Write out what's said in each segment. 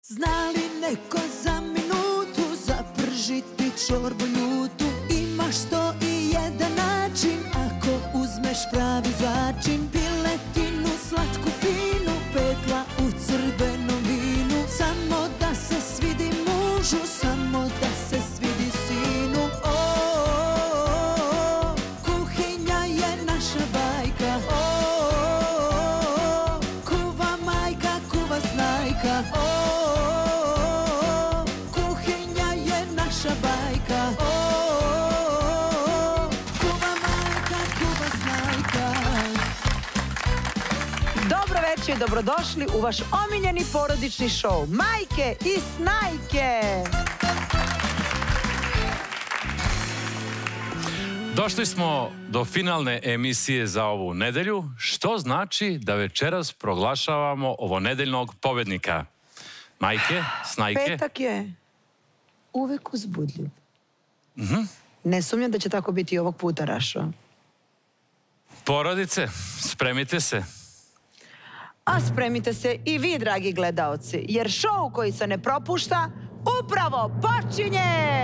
Zna li neko za minutu zapržiti čorbu ljutu? Imaš 101 način ako uzmeš pravi začin. Piletinu slatku finu, pekla u crvenom vinu. Samo da se svidi mužu, samo da se svidi sinu. Kuhinja je naša bajka. Kuva majka, kuva znajka. Kuhinja je naša bajka. Kuva majka, kuva znajka. Dobro večer i dobrodošli u vaš omiljeni porodični šou Majke i Snajke. Došli smo do finalne emisije za ovu nedelju, što znači da večeras proglašavamo ovonedeljnog pobednika. Majke, Snajke. Petak je uvek uzbudljiv. Ne sumnjam da će tako biti i ovog puta, Rašo. Porodice, spremite se. A spremite se i vi, dragi gledaoci, jer šou koji se ne propušta upravo počinje!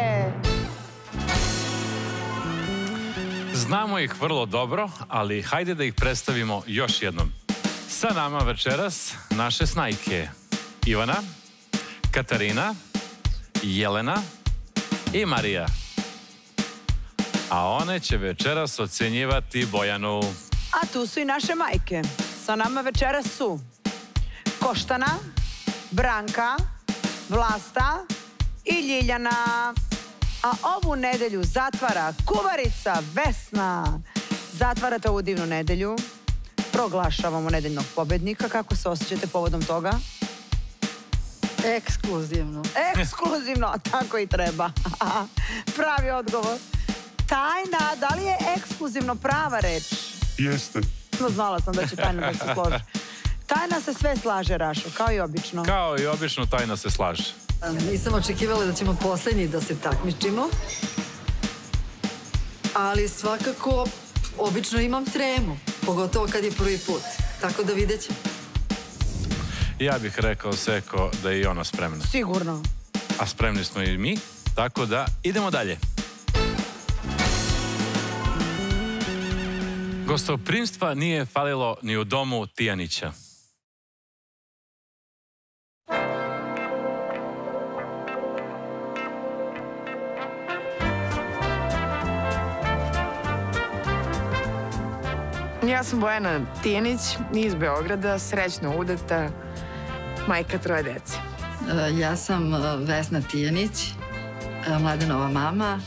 Znamo ih vrlo dobro, ali hajde da ih predstavimo još jednom. Sa nama večeras naše Snajke. Ivana, Katarina, Jelena i Marija. A one će večeras ocenjivati Bojanu. A tu su i naše majke. Sa nama večeras su Koštana, Branka, Vlasta i Ljiljana. A ovu nedelju zatvara kuvarica Vesna. Zatvarate ovu divnu nedelju. Proglašavamo nedeljnog pobednika. Kako se osjećate povodom toga? Ekskluzivno. Ekskluzivno, tako i treba. Pravi odgovor. Tajna, da li je ekskluzivno prava reč? Jeste. Znala sam da će tajna da se složi. Tajna se sve slaže, Rašo, kao i obično. Kao i obično, tajna se slaže. Nisam očekivala da ćemo poslednji da se takmičimo. Ali svakako, obično imam tremu. Pogotovo kad je prvi put. Tako da vidjet ćemo. Ja bih rekao, Seko, da je i ona spremna. Sigurno. A spremni smo i mi, tako da idemo dalje. Gostoprimstva nije falilo ni u domu Tijanića. Ja sam Bojana Tijanić iz Beograda, srećno udata, majka 3 dece. Ja sam Vesna Tijanić, Mladenova mama.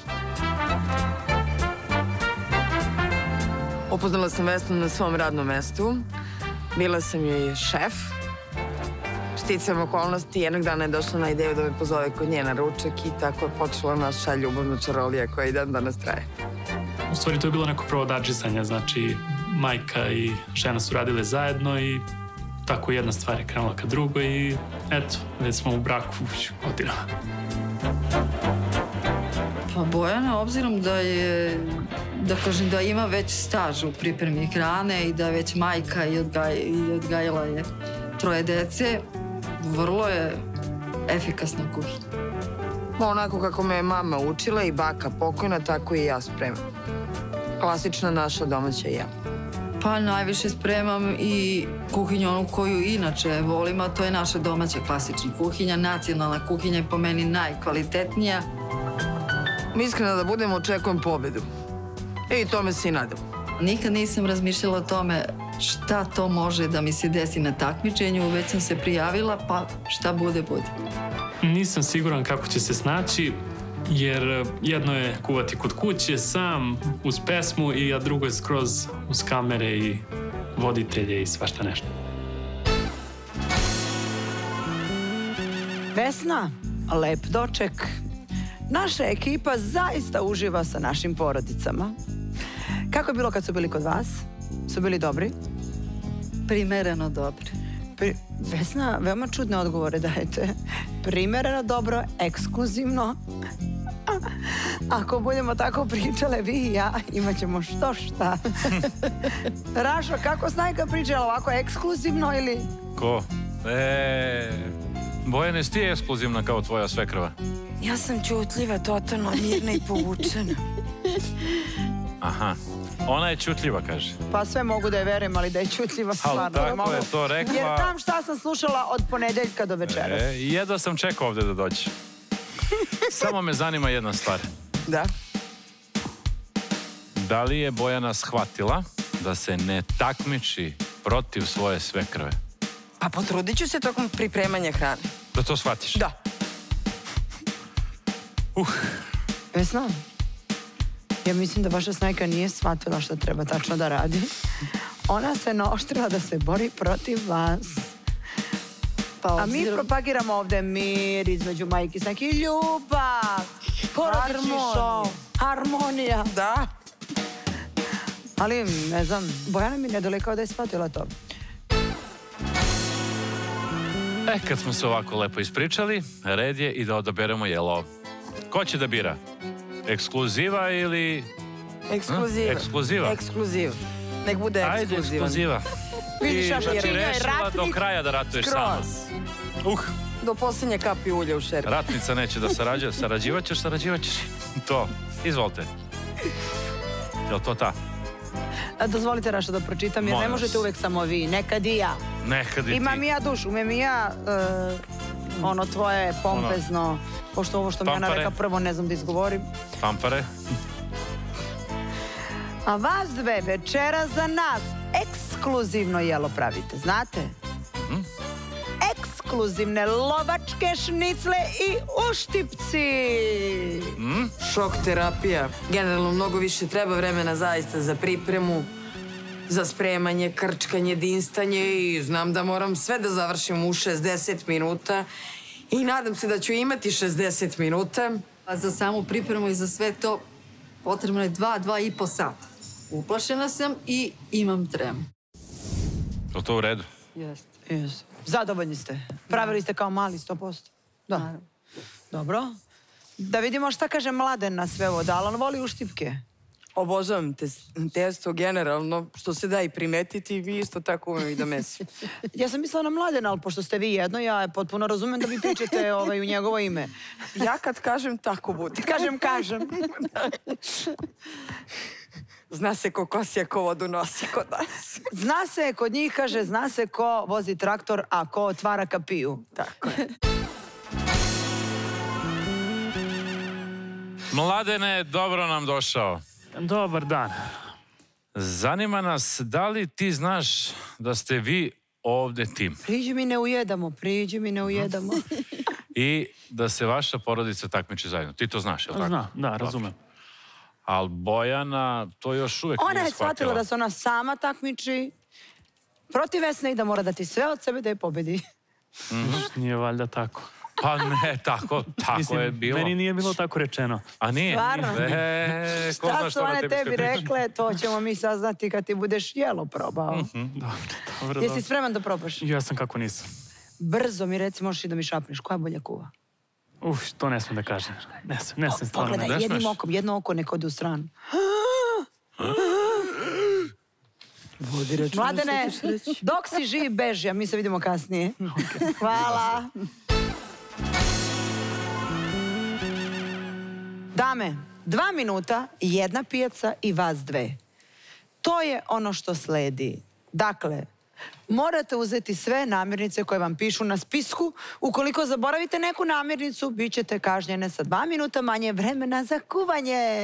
Upoznala sam Vesnu na svom radnom mestu. Bila sam joj šef. Sticajem okolnosti, jednog dana je došla na ideju da me pozove kod nje na ručak i tako je počela naša ljubavna čarolija koja i dan danas traje. U stvari to je bilo neko provodadžisanje, znači majka i žena su radile zajedno i tako jedna stvar je krenula ka drugoj i eto, već smo u braku godinama. Pa Bojana, obzirom da je, da kažem da ima već staž u pripremi hrane i da je već majka i odgajala je 3 dece, vrlo je efikasna kuhinja. Onako kako me je mama učila i baka pokojna, tako i ja spremam. Klasična naša domaća jela. Pa najviše spremam i kuhinju onu koju inače volim, a to je naša domaća klasična kuhinja. Nacionalna kuhinja je po meni najkvalitetnija. Iskreno da budem, očekujem pobedu. I tome se i nadam. Nikad nisam razmišljala o tome šta to može da mi se desi na takmičenju, već sam se prijavila, pa šta bude, bude. Nisam siguran kako će se snaći, jer jedno je kuvati kod kuće sam, uz pesmu, a drugo je skroz uz kamere i voditelje i svašta nešto. Vesna, lep doček. Naša ekipa zaista uživa sa našim porodicama. Kako je bilo kad su bili kod vas? Su bili dobri? Primereno dobri. Vesna, veoma čudne odgovore dajete. Primereno dobro, ekskluzivno. Ako budemo tako pričale vi i ja, imat ćemo što šta. Rašo, kako Snajka pričala, ovako ekskluzivno ili? Ko? Bojane, jesi ti ekskluzivna kao tvoja svekrva? Ja sam ćutljiva, totalno mirna i povučena. Aha. Ona je ćutljiva, kaže. Pa sve mogu da je verujem, ali da je ćutljiva stvarno. Tako je to rekla. Jer znam šta sam slušala od ponedeljka do večeras. Jedva sam čekao ovde da dođe. Samo me zanima jedna stvar. Da? Da li je Bojana shvatila da se ne takmiči protiv svoje svekrve? Pa potrudit ću se tokom pripremanja hrane. Da to shvatiš? Da. Vesna, ja mislim da vaša snajka nije shvatila šta treba tačno da radi. Ona se naoštrila da se bori protiv vas. A mi propagiramo ovde mir između majke i snajke i ljubav. Porodični šou. Harmonija. Da. Ali, ne znam, Bojana mi ne dolikao da je shvatila to. Kad smo se ovako lepo ispričali, red je i da odaberemo jelo. Ko će da bira? Ekskluziva ili... Ekskluziva. Ekskluziva? Ekskluziva. Nek bude ekskluzivan. Ajde, ekskluziva. Vidiš, Ti jer je rešila do kraja da ratuješ sama. Do posljednje kapi ulja u šerbi. Ratnica neće da sarađuje. Sarađivat ćeš. To. Izvolite. Je li to ta? Dozvolite, Raša, da pročitam, jer ne možete uvek samo vi. Nekad i ja. Nekad i ti. Imam i ja dušu, umem i ja ono tvoje pompezno, pošto ovo što mi Ana reka prvo ne znam da izgovorim. Pampare. A vas dve večera za nas ekskluzivno jelo pravite, znate? Ekskluzivne lovačke šnicle i uštipci. Šok terapija. Generalno mnogo više treba vremena zaista za pripremu, za spremanje, krčkanje, dinstanje i znam da moram sve da završim u 60 minuta i nadam se da ću imati 60 minuta. A za samu pripremu i za sve to potrebno je 2,5 sata. Uplašena sam i imam tremu. Je li to u redu? Jeste. Zadovoljni ste. Pravili ste kao mali 100%. Da. Dobro. Da vidimo šta kaže Mladen na sve ovo. Da li on voli uštipke? Obožavam testo generalno, što se da i primetiti, vi isto tako umem i da mesim. Ja sam mislila na Mladena, ali pošto ste vi jedno, ja potpuno razumem da vi pričate u njegovo ime. Ja kad kažem, tako bude. Kažem. Zna se ko kosija, ko vodu nosi kod nas. Zna se kod njih, kaže, zna se ko vozi traktor, a ko otvara kapiju. Tako je. Mladene, dobro nam došao. Dobar dan. Zanima nas, da li ti znaš da ste vi ovde tim? Priđi mi ne ujedamo. I da se vaša porodica takmiči zajedno. Ti to znaš, je li tako? Znam, da, razumem. Ali Bojana to još uvek Ona nije je shvatila. shvatila da se ona sama takmiči protiv Vesne i da mora dati sve od sebe da je pobedi. Nije valjda tako. Pa ne, tako je bilo. Meni nije bilo tako rečeno. A nije? Stvarno? Ko zna Šta su one tebi rekle, to ćemo mi saznati kad ti budeš jelo probao. Dobro. Jesi spreman da probaš? Ja sam kako nisam. Brzo mi reci, možeš i da mi šapneš. Koja bolja kuva? To ne smijem da kažem. Ne smijem stvarno. Pogledaj, jednim okom, jedno oko nek ode u stranu. Mladene, dok si živ, beži, a mi se vidimo kasnije. Hvala. Dame, 2 minuta, 1 pijaca i vas 2. To je ono što sledi. Dakle, morate uzeti sve namirnice koje vam pišu na spisku. Ukoliko zaboravite neku namirnicu, bit ćete kažnjene sa 2 minuta manje vremena za kuvanje.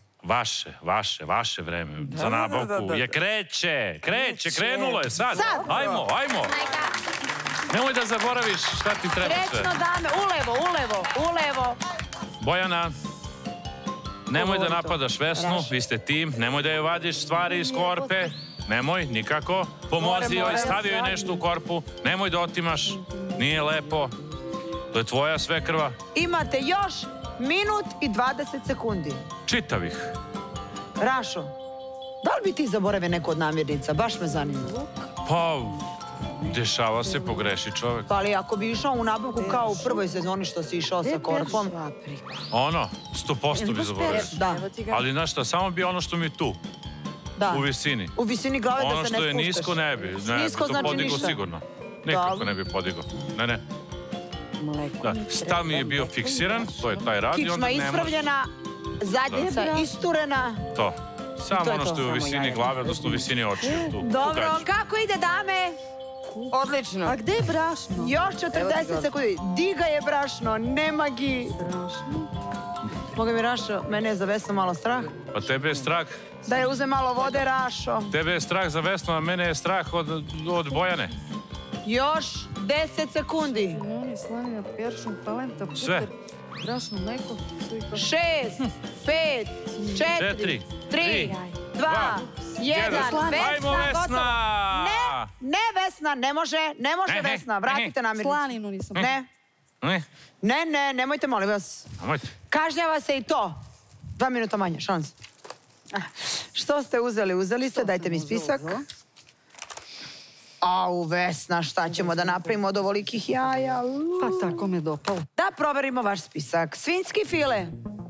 Vaše vreme za nabavku je krenulo je sad. Ajmo. Nemoj da zaboraviš šta ti treba sve. Srećno, dame, ulevo. Bojana, nemoj da napadaš Vesnu, vi ste tim, nemoj da je vadiš stvari iz korpe, nemoj, nikako. Pomozi joj, stavi joj nešto u korpu, nemoj da otimaš, nije lepo, to je tvoja svekrva. Imate još minut i 20 sekundi. Čitavih. Rašo, da li bi ti zaboravio neku od namirnica? Baš me zanima. Pa, dešava se, pogreši čovek. Pa ali ako bi išao u nabavku kao u prvoj sezoni što si išao sa korpom. 100% bi zaboravio. Da. Ali znaš šta, samo bi ono što mi je tu. Da. U visini. U visini glave da se ne spuštaš. Ono što je nisko ne bi. Nisko to znači podigo ništa. sigurno. Nikako ne bi podigo. Ne. Stav mi je bio fiksiran, to je taj rad i onda Kičma ne može... ispravljena, zadnjica isturena. To. Samo to je ono to. što je u visini glave, odnosno u visini očiju. Dobro, kako ide, dame? Odlično. A gde je brašno? Još 40 sekundi. Diga je brašno, nema gi. Mogu mi, Rašo, mene je za Vesnu malo strah. Pa tebe je strah. Da je uze malo vode, Rašo. Tebe je strah za Vesnu, a mene je strah od Bojane. Još 10 sekundi. Slanina, peršun, palenta, Sve. brašno, mleko. 6, 5, 4, 3, 2, 1. Ajmo, Vesna! Ne, Vesna, ne može Vesna. Vratite namirnicu. Slaninu nisam. Ne, nemojte, molim vas. Nemojte. Kažnjava se i to. 2 minuta manje, šans. Što ste uzeli? Uzeli ste, dajte mi spisak. Au, Vesna, šta ćemo da napravimo od ovolikih jaja? Pa tako me dopalo. Da proverimo vaš spisak. Svinjski file.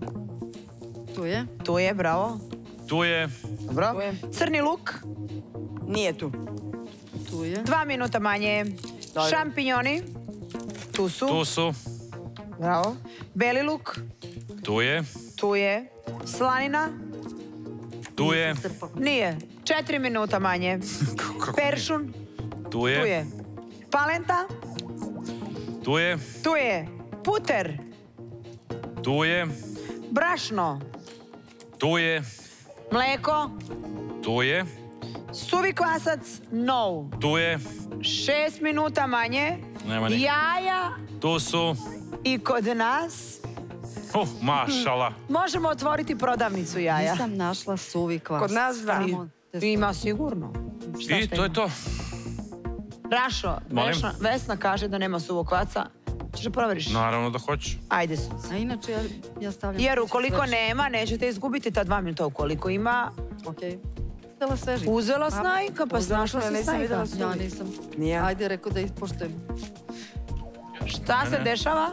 Tu je. Tu je, bravo. Tu je. Dobro. Crni luk. Nije tu. Tu je. 2 minuta manje. Šampinjoni. Tu su. Tu su. Bravo. Beli luk. Tu je. Tu je. Slanina. Tu je. Nije. 4 minuta manje. Peršun. Tu je. Tu je. Palenta. Tu je. Tu je. Puter. Tu je. Brašno. Tu je. Mleko. Tu je. Suvi kvasac. No. Tu je. 6 minuta manje. Nema nikak. Jaja. Tu su. I kod nas Mašala. možemo otvoriti prodavnicu jaja. Nisam našla suvi kvas. Kod nas da. Ima sigurno. I to je to. Rašo, Vesna kaže da nema suvog kvaca. Češ da proveriš? Naravno da hoću. Ajde, sunce. A inače ja stavljam... Jer ukoliko nema, nećete izgubiti ta 2 minuta. Ukoliko ima... Okej. Uzela sveži. Uzela snajka, pa snašla se snajka. Ja nisam. Nije. Ajde, rekao da ispoštujem. Šta se dešava?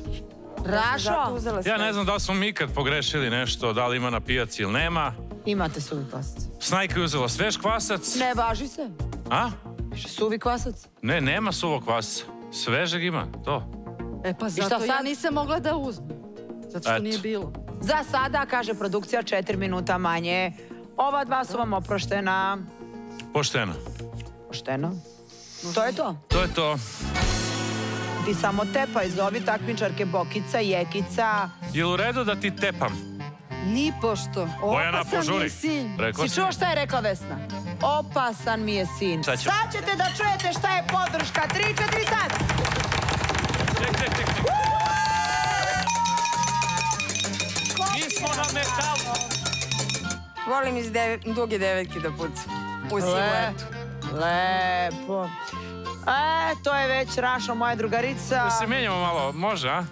Rašo, Ja ne znam da li smo mi ikad pogrešili nešto, da li ima na pijaci ili nema. imate suvi kvasac. Snajka je uzela svež kvasac. Ne važi se. A? Suvi kvasac. Ne, nema suvog kvasca. Svežeg ima, to. E pa šta zato ja sad? nisam mogla da uzmem. Zato što Eto. nije bilo. Za sada, kaže produkcija, 4 minuta manje. Ova 2 su vam oproštena. Pošteno. Pošteno. To je to. To je to. Ti samo tepaj, zovi takmičarke Bokica, Jekica. Je li u redu da ti tepam? Ni pošto. Bojana, Opasan mi požuri. je sin. Rekao Si čuo šta je rekla Vesna? Opasan mi je sin. Sad ćemo. Sad ćete da čujete šta je podrška. 3, 4, sad! Ček. Mi smo na metalu. Volim iz duge devojke da pucam. U siluetu. Lepo. To je već Rašo, moja drugarica. Da se menjamo malo, može, a?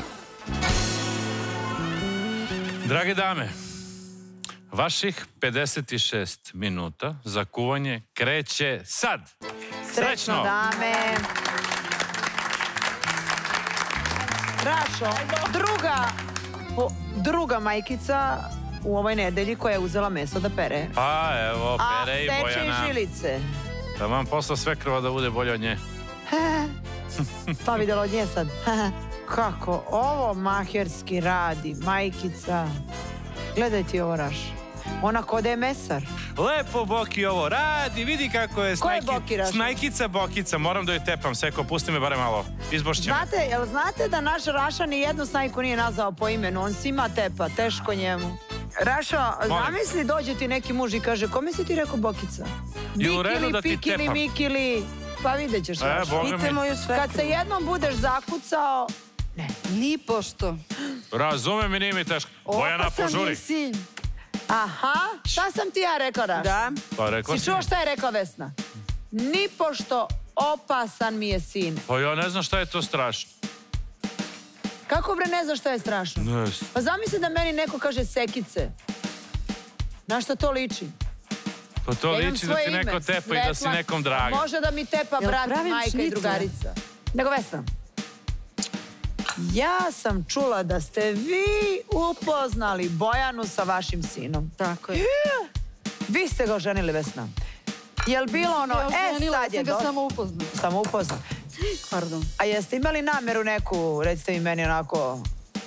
Drage dame, vaših 56 minuta za kuvanje kreće sad. Srećno, dame. Rašo, druga majkica u ovoj nedelji koja je uzela meso da pere. Pa evo, pere i A seče Bojana. i žilice. Da vam posla svekrva da bude bolje od nje. Pa vidjela od nje sad. Kako ovo maherski radi, majkica. Gledaj ti ovo, Raš. Ona ko da je mesar. Lepo Boki ovo radi, vidi kako je Ko je Boki, Rašo? snajkica Bokica. Moram da joj tepam, Seko, pusti me bare malo. Izbošćemo. Jel znate da naš Raša ni jednu snajku nije nazvao po imenu? On svima tepa, teško njemu. Rašo, zamisli, dođe ti neki muž i kaže, kome si ti rekao Bokica? Je u redu da ti Bikili, tepam? mikili. Pa vidjet ćeš, Rašo. Boga mi. Pite moju svekru. Kad se jednom budeš zakucao... Ni pošto. Razumem i nije mi teško. Bojana, Opasan mi požuri. je sin. Aha, šta sam ti ja rekla, Rašo? Da. Pa rekla Si si čuo mi. šta je rekla Vesna? Nipošto opasan mi je sin. Pa ja ne znam šta je to strašno. Kako bre ne znaš šta je strašno? Ne znam. Pa zamisli da meni neko kaže sekice. Na što to liči? Pa to Ja imam liči da svoje ti neko ime, tepa i da si Svetla. nekom draga. Može da mi tepa Jel brat, pravim majka i šnicle? drugarica. Nego Vesna, ja sam čula da ste vi upoznali Bojanu sa vašim sinom. Tako je. Vi ste ga oženili, Vesna. Jel bilo ono, Ja oženila sad je sam ga dosta. samo upoznala. Samo upoznao. Pardon. A jeste imali nameru neku, recite mi meni onako,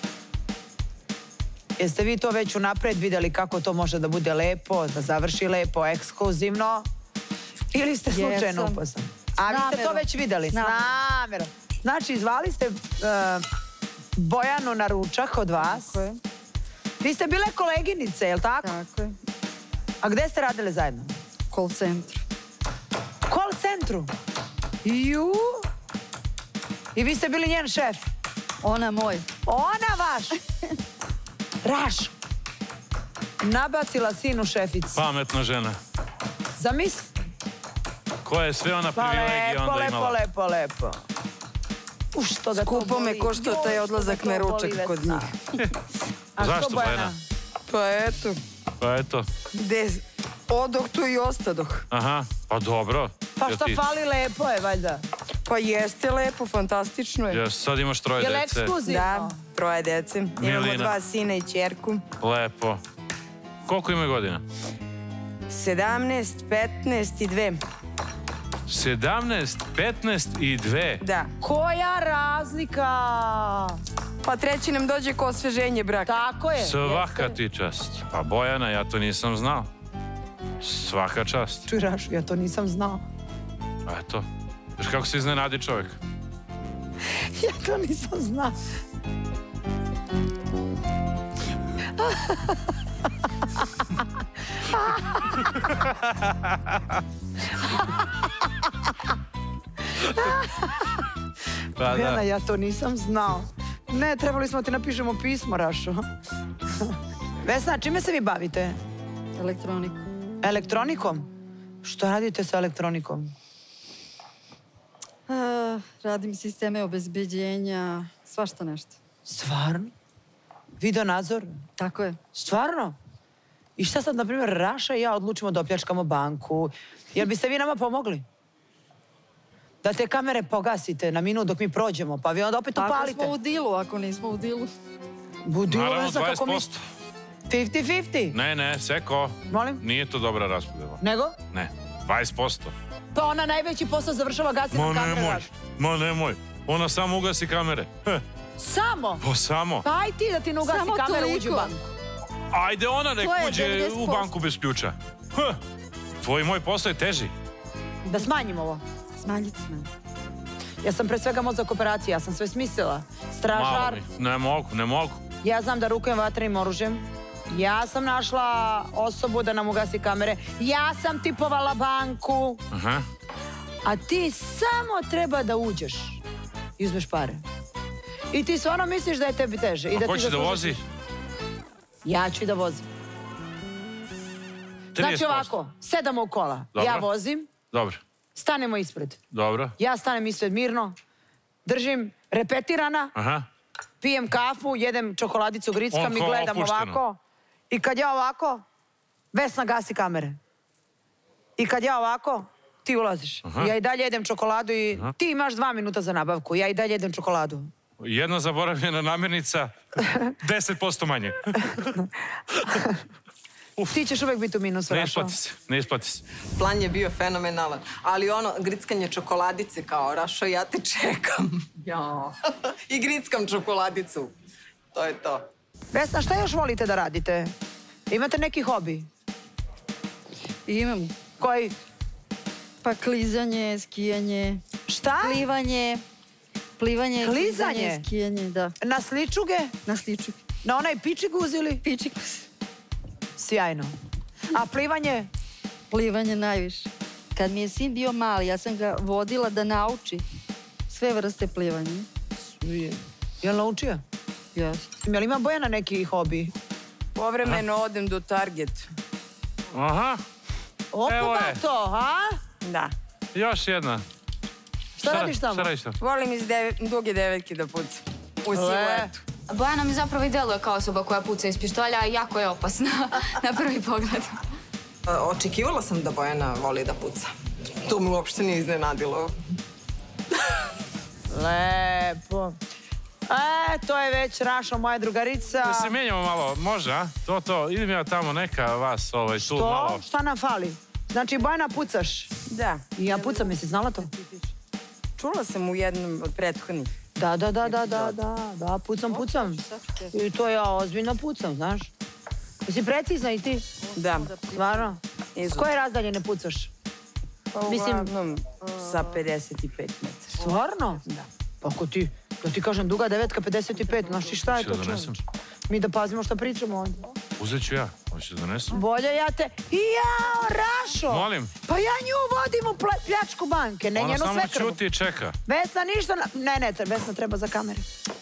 jeste vi to već unapred vidjeli kako to može da bude lepo, da završi lepo, ekskluzivno, ili ste slučajno upoznali? A vi ste to već vidjeli? S namerom. Znači, zvali ste Bojanu na ručak od vas. Tako je. Vi ste bile koleginice, je li tako? Tako je. A gde ste radile zajedno? Call centru. Call centru? Ju? I vi ste bili njen šef? Ona moj. Ona vaš? Raš. Nabacila sinu šeficu. Pametna žena. Zamisli. Koja je sve ona privilegija onda imala. Lepo. Što ga to boli. Skupo me koštao taj odlazak na ručak kod njih. Zašto, Bojana? Pa eto. Gde odoh tu i ostadoh. Aha, pa dobro. Pa šta fali, lepo je, valjda. Pa jeste lepo, fantastično je. Sad imaš 3 dece. Je li ekskluzivno? Da, 3 dece. Imamo 2 sina i ćerku. Lepo. Koliko ima godina? 17, 15 i 2. 17, 15 i 2? Da. Koja razlika? Pa treći nam dođe ko osveženje braka. Tako je. Svaka ti čast. Pa Bojana, ja to nisam znao. Svaka čast. Čuj, Rašu, ja to nisam znao. Eto. Viš kako se iznenadi čovjek? Ja to nisam znao. Bojana, ja to nisam znao. Ne, trebali smo ti napišemo pismo, Rašo. Vesna, čime se vi bavite? Elektroniku. Elektronikom? Što radite sa elektronikom? Radim sisteme obezbeđenja, svašta nešto. Stvarno? Video nadzor? Tako je. Stvarno? I šta sad, na primjer, Raša i ja odlučimo da opljačkamo banku? Jel biste vi nama pomogli? Da te kamere pogasite na minut dok mi prođemo, pa vi onda opet upalite. Ako smo u dilu, ako nismo u dilu. U dilu, Naravno, Vesna, kako mi... 20%. 50-50? Ne, seko. Molim? Nije to dobra raspodjela. Nego? Ne, 20%. Pa ona najveći posao završava gasi na kamere, Raša. Nemoj. Ona samo ugasi kamere. Samo? Pa samo. Pa aj ti da ti ne ugasi kamere, uđi u banku. Ajde ona nek uđe u banku bez ključa. Tvoj moj posao je teži. Da smanjimo ovo. Smanjiti me. Ja sam pre svega mozak operacije, ja sam sve smislila. Stražar. Ne mogu. Ja znam da rukujem vatrenim oružjem. Ja sam našla osobu da nam ugasi kamere. Ja sam tipovala banku. Aha. A ti samo treba da uđeš i uzmeš pare. I ti stvarno misliš da je tebi teže. A ko će da vozi? Ja ću i da vozim. 30%. Znači ovako, sedamo u kola. Dobro. Ja vozim. Dobro. Stanemo ispred. Dobro. Ja stanem ispred mirno. Držim repetirana. Aha. Pijem kafu, jedem čokoladicu, grickam i gledam ovako. I kad ja ovako, Vesna gasi kamere. I kad ja ovako, ti ulaziš. Ja i dalje jedem čokoladu i ti imaš 2 minuta za nabavku. Ja i dalje jedem čokoladu. Jedna zaboravljena namirnica, 10% manje. Ti ćeš uvek biti u minusu, Rašo. Ne isplati se. Plan je bio fenomenalan, ali ono, grickanje čokoladice kao, Rašo, ja te čekam. I grickam čokoladicu. To je to. Vesna, šta još volite da radite? Imate neki hobi? Imam. Koji? Pa klizanje, skijanje. Šta? Plivanje, klizanje, skijanje, da. Na sličuge? Na sličuge. Na onaj pičiguz ili? Pičigus. Sjajno. A plivanje? Plivanje najviše. Kad mi je sin bio mali, ja sam ga vodila da nauči sve vrste plivanja. Jel naučio? Jeste. Jel ima Bojana neki hobi? Povremeno odem do Target. Aha. Opa to, a? Da. Još jedna. Šta radiš tamo? Volim iz duge devojke da pucam. U siluetu. Bojana mi zapravo i deluje kao osoba koja puca iz pištolja, a jako je opasna na prvi pogled. Očekivala sam da Bojana voli da puca. To me uopšte nije iznenadilo. Lepo. To je već Rašo, moja drugarica. Da se menjamo malo, može, a? To. Idem ja tamo, neka vas tu malo. Šta nam fali? Znači, Bojana, pucaš? Da. I ja pucam, jesi znala to? čula sam u jednom od prethodnih. Da, pucam. I to ja ozbiljno pucam, znaš. Jesi precizna i ti? Da. Stvarno? S koje razdaljene pucaš? Pa uglavnom sa 55 metara. Stvarno? Da. Pa ako ti, da ti kažem, duga 9,55, znaš i šta je to čovječ? Mi da pazimo šta pričamo ovdje. Uzet ću ja, hoćeš da donesem? Bolje ja te... Jao, Rašo! Molim? Pa ja nju vodim u pljačku banke, ne njenu svekrvu. Ona samo čuti i čeka. Vesna ništa... Ne, Vesna treba za kamere.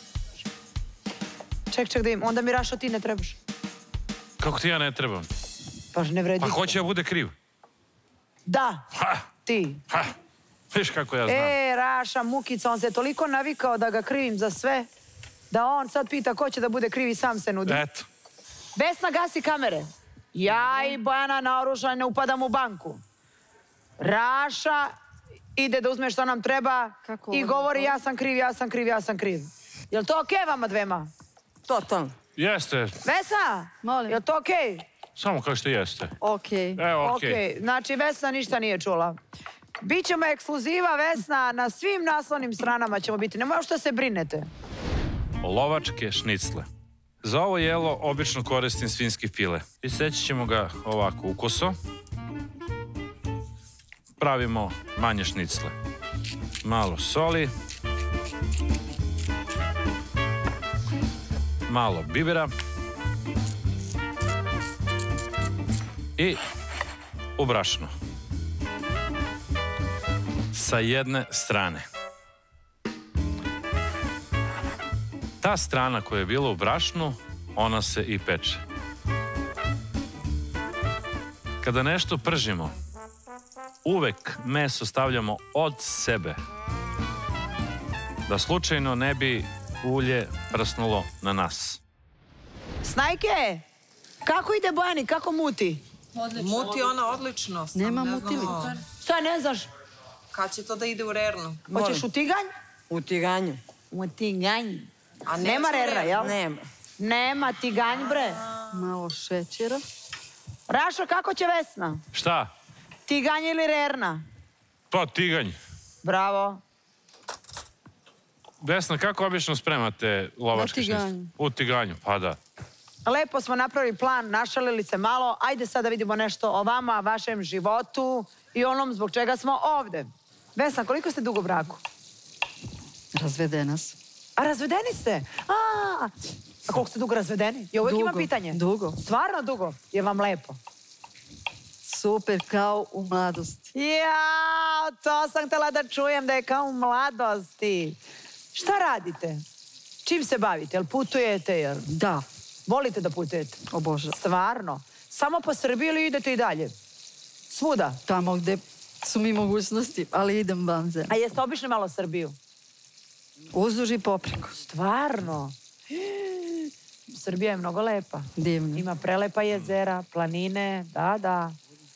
Ček da vidim, onda mi Rašo ti ne trebaš. Kako ti ja ne trebam? Pa ne vredi. Pa hoće ja bude kriv. Da, ti. Viš kako ja znam. Raša, mukica, on se toliko navikao da ga krivim za sve, da on sad pita ko će da bude kriv i sam se nudi. Eto. Vesna, gasi kamere. Ja i Bojana naoružani ne upadam u banku. Raša ide da uzme što nam treba i govori ja sam kriv. Jel to okej vama dvema? Totalno. Jeste. Vesna, jel to okej? Samo kao što jeste. Okej. Evo, okej. Znači, Vesna ništa nije čula. Bićemo ekskluziva, Vesna, na svim naslovnim stranama ćemo biti. Nemoj što se brinete. Lovačke šnicle. Za ovo jelo obično koristim svinjski file. I seći ćemo ga ovako ukoso. Pravimo manje šnicle. Malo soli. Malo bibera. I u brašno. Sa jedne strane. Ta strana koja je bila u brašnu, ona se i peče. Kada nešto pržimo, uvek meso stavljamo od sebe. Da slučajno ne bi ulje prsnulo na nas. Snajke, kako ide Bojani, kako muti? Muti ona odlično. Nema mutilica. Šta ne znaš? Kad će to da ide u rernu? Hoćeš u tiganj? U tiganju. U tiganj. A Nema rerna, jel? Nema. Nema tiganj, bre. Malo šećera. Rašo, kako će Vesna? Šta? Tiganj ili rerna? Pa tiganj. Bravo. Vesna, kako obično spremate lovačke šnicle? Na tiganju. U tiganju, pa da. Lepo smo napravili plan, našalili se malo. Ajde sad da vidimo nešto o vama, vašem životu i onom zbog čega smo ovde. Vesna, koliko ste dugo u braku? Razvedena sam. A razvedeni ste? A koliko ste dugo razvedeni? Ja uvijek imam pitanje. Dugo. Stvarno dugo? Je vam lepo? Super, kao u mladosti. Jao, to sam htjela da čujem da je kao u mladosti. Šta radite? Čim se bavite? Jel putujete? Jel? Da. Volite da putujete? Obožavam. Stvarno? Samo po Srbiji ili idete i dalje? Svuda? Tamo gde su mi mogućnosti, ali idem van zemlje. A jeste obišli malo Srbiju? Uzduž i popreko. Stvarno? Srbija je mnogo lepa. Divno. Ima prelepa jezera, planine, da.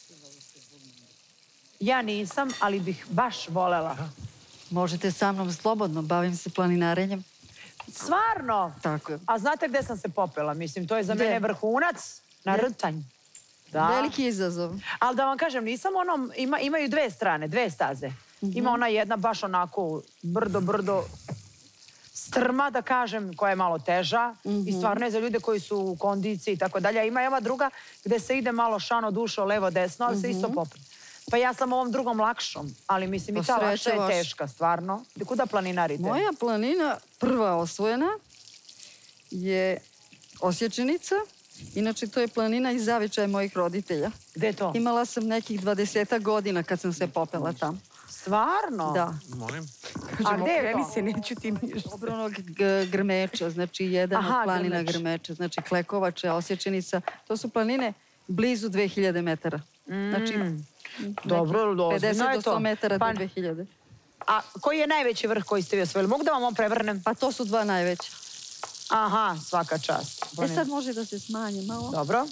Ja nisam, ali bih baš volela. Možete sa mnom slobodno, bavim se planinarenjem. Stvarno? Tako je. A znate gde sam se popela? Mislim, to je za mene vrhunac na Rtanj. Da. Veliki izazov. Ali da vam kažem, nisam onom, imaju dve strane, dve staze. Ima ona jedna baš onako brdo, strma, da kažem, koja je malo teža i stvarno je za ljude koji su u kondiciji i tako dalje. A ima i ova druga gde se ide malo šano dušo, levo, desno, ali se isto popne. Pa ja sam ovom drugom lakšom, ali mislim i ta lakša je teška, stvarno. Kuda planinarite? Moja planina, prva osvojena, je Osječenica. Inače, to je planina iz zavičaja mojih roditelja. Gde je to? Imala sam nekih 20 godina kad sam se popela tamo. Stvarno? Da. Molim? A gde je to? se, neću ti ništa. Obronog Grmeča, znači jedan od planina Grmeča, znači Klekovača, Osječenica. To su planine blizu 2000 metara. Znači, dobro, 50 do 100 metara do 2000. A koji je najveći vrh koji ste vi osvojili? Mogu da vam on prevrnem? Pa to su dva najveća. Aha, svaka čast. Sad može da se smanji malo. Dobro.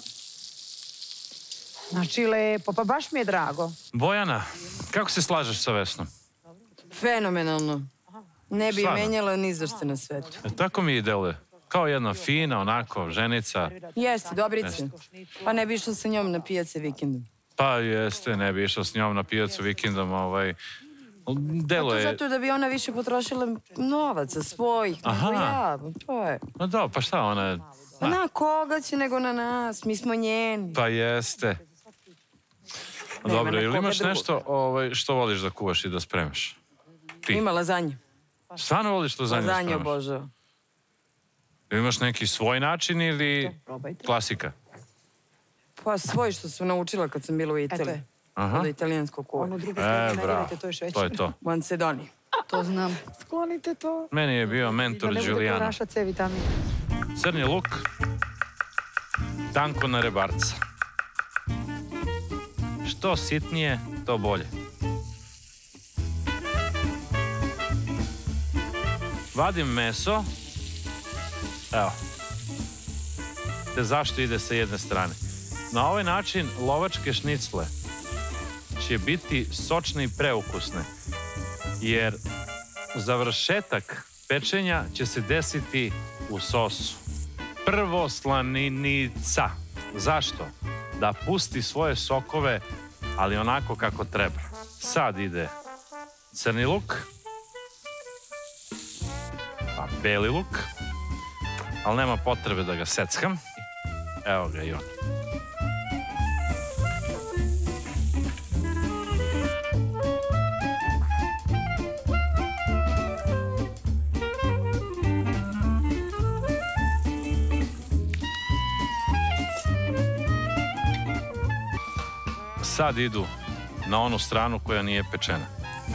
Znači, lepo, pa baš mi je drago. Bojana, kako se slažeš sa Vesnom? Fenomenalno. Ne bi menjala ni za što na svetu. Tako mi i deluje. Kao jedna fina, onako, ženica. Jeste, dobrice. Pa ne bi išla sa njom na pijace vikendom. Pa jeste, ne bi išao s njom na pijacu vikendom. Delo je... Zato da bi ona više potrošila novaca svojih, nego ja. To je. No da, pa šta ona... Na koga će nego na nas, mi smo njeni. Pa jeste. Dobro, ili imaš nešto što voliš da kuvaš i da spremaš? Ima lazanje. Stvarno voliš lazanje spremaš? Lazanje obožavam. Imaš neki svoj način ili klasika? Pa svoj što sam naučila kad sam bila u Italiji. Od italijanskog kuva. Bravo, to je to. Mancedoni. To znam. Sklonite to. Meni je bio mentor Giuliano. Naša C vitamin. Crni luk, tanko na rebarca. Što sitnije, to bolje. Vadim meso. Evo. Te zašto ide sa jedne strane? Na ovaj način lovačke šnicle će biti sočne i preukusne. Jer završetak pečenja će se desiti u sosu. Prvo slaninica. Zašto? Da pusti svoje sokove, ali onako kako treba. Sad ide crni luk, pa beli luk, ali nema potrebe da ga seckam. Evo ga i on. Sad idu na onu stranu koja nije pečena.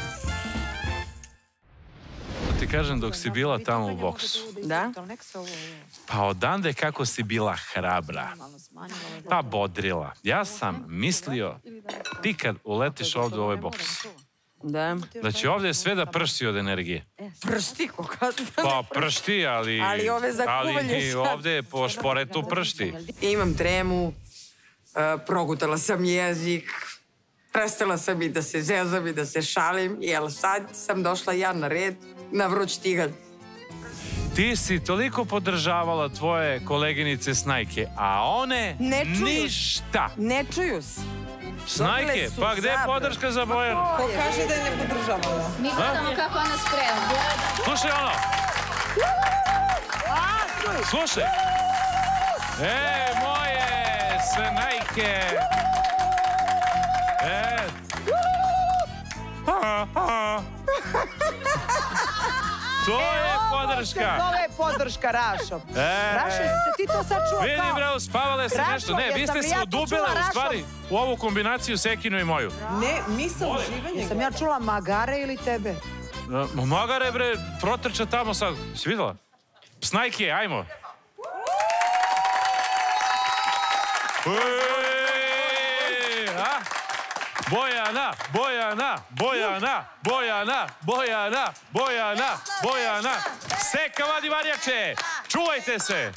Da ti kažem, dok si bila tamo u boksu. Da? Pa odande kako si bila hrabra. Pa bodrila. Ja sam mislio, ti kad uletiš ovdje u ovaj boks, da će ovdje sve da pršti od energije. Pršti? Pa pršti, ali... Ali ove za kuvanje sad. Ovdje po šporetu pršti. Imam tremu, progutala sam jezik, prestala sam i da se zezam i da se šalim, jer sad sam došla ja na red na vruć tigalj. Ti si toliko podržavala tvoje koleginice Snajke, a one ništa. Ne čuju se. Snajke, pa gde je podrška za Bojanu? Ko kaže da je ne podržavala? Mi gledamo kako ona sprema. Slušaj ono. Slušaj. Moje Snajke. To je podrška. To je podrška, Rašo. Rašo, se ti to sad čuo kao? Vidi, bravo, spavale se nešto. Ne, vi ste se udubile u stvari u ovu kombinaciju Sekinu i moju. Ne, misao uživanje. Sam ja čula Magare ili tebe? Magare, bre, protrča tamo sad. Si videla? Snajke, ajmo. Bojana, Bojana, Bojana, Bojana, Bojana, Bojana, Bojana. Seka vadi varjače. Čuvajte se.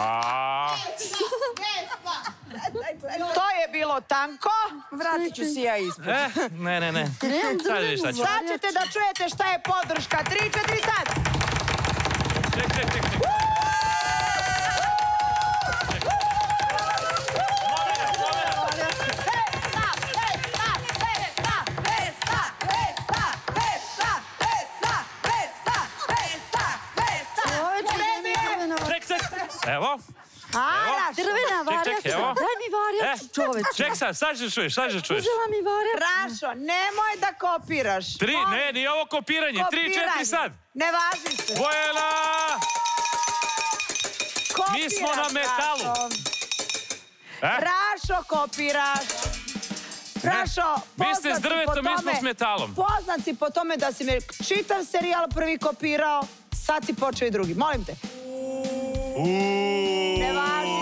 To je bilo tanko. Vratit ću si ja ispod. Ne. Sad vidiš šta ću. Sad ćete da čujete šta je podrška. 3, 4, sad. Ček. Evo. Drvena varjača. Daj mi varjaču, čoveče. Ček sad ćeš čuješ, Uzela mi varjaču. Rašo, nemoj da kopiraš. Ne, nije ovo kopiranje. 3, 4, sad. Ne važi se. Bojana! Mi smo na metalu. Rašo, kopiraš. Rašo, vi ste s drvetom, mi smo s metalom. Poznat si po tome da si me čitav serijal prvi kopirao, sad si počeo i drugi. Molim te. Ne